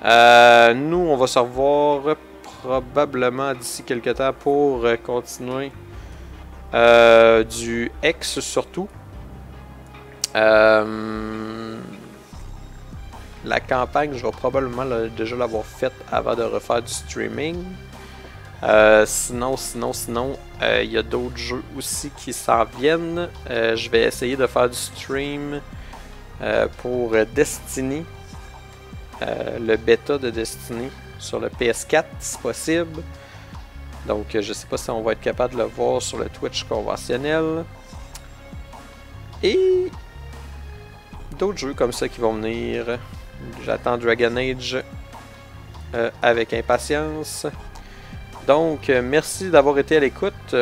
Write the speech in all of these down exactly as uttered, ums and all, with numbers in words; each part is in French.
Euh, nous, on va se revoir probablement d'ici quelques temps pour continuer euh, du X surtout. Euh, la campagne, je vais probablement le, déjà l'avoir faite avant de refaire du streaming. Euh, sinon, sinon, sinon, il euh, y a d'autres jeux aussi qui s'en viennent. Euh, je vais essayer de faire du stream euh, pour Destiny, euh, le bêta de Destiny sur le P S quatre si possible. Donc, je sais pas si on va être capable de le voir sur le Twitch conventionnel. Et d'autres jeux comme ça qui vont venir. J'attends Dragon Age euh, avec impatience. Donc, euh, merci d'avoir été à l'écoute.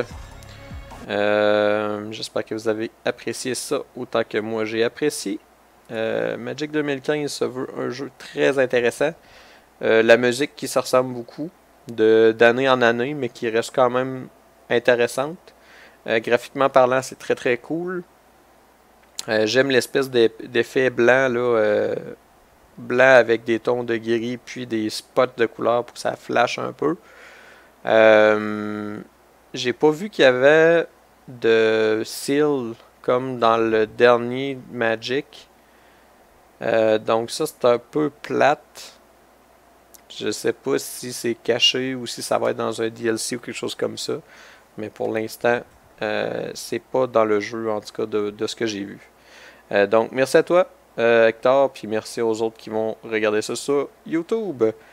Euh, J'espère que vous avez apprécié ça autant que moi j'ai apprécié. Euh, Magic deux mille quinze se veut un jeu très intéressant. Euh, la musique qui se ressemble beaucoup d'année en année, mais qui reste quand même intéressante. Euh, graphiquement parlant, c'est très très cool. Euh, J'aime l'espèce d'effet blanc, là, euh, blanc avec des tons de gris, puis des spots de couleur pour que ça flash un peu. Euh, J'ai pas vu qu'il y avait de seal comme dans le dernier Magic. Euh, donc ça c'est un peu plate. Je sais pas si c'est caché ou si ça va être dans un D L C ou quelque chose comme ça. Mais pour l'instant, euh, c'est pas dans le jeu en tout cas de, de ce que j'ai vu. Euh, donc merci à toi euh, Hector, puis merci aux autres qui vont regarder ça sur YouTube.